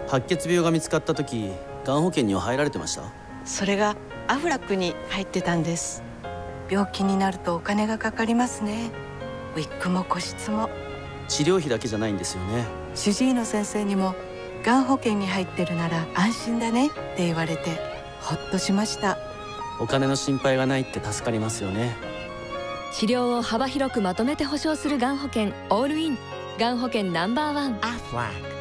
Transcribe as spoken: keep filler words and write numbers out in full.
白血病が見つかった時、がん保険には入られてました？ それがアフラックに入ってたんです。病気になるとお金がかかりますね。ウィッグも個室も。 治療費だけじゃないんですよね。 主治医の先生にもがん保険に入ってるなら安心だねって言われてほっとしました。 お金の心配がないって助かりますよね。 治療を幅広くまとめて保障するがん保険オールイン。がん保険ナンバーワン。アフラック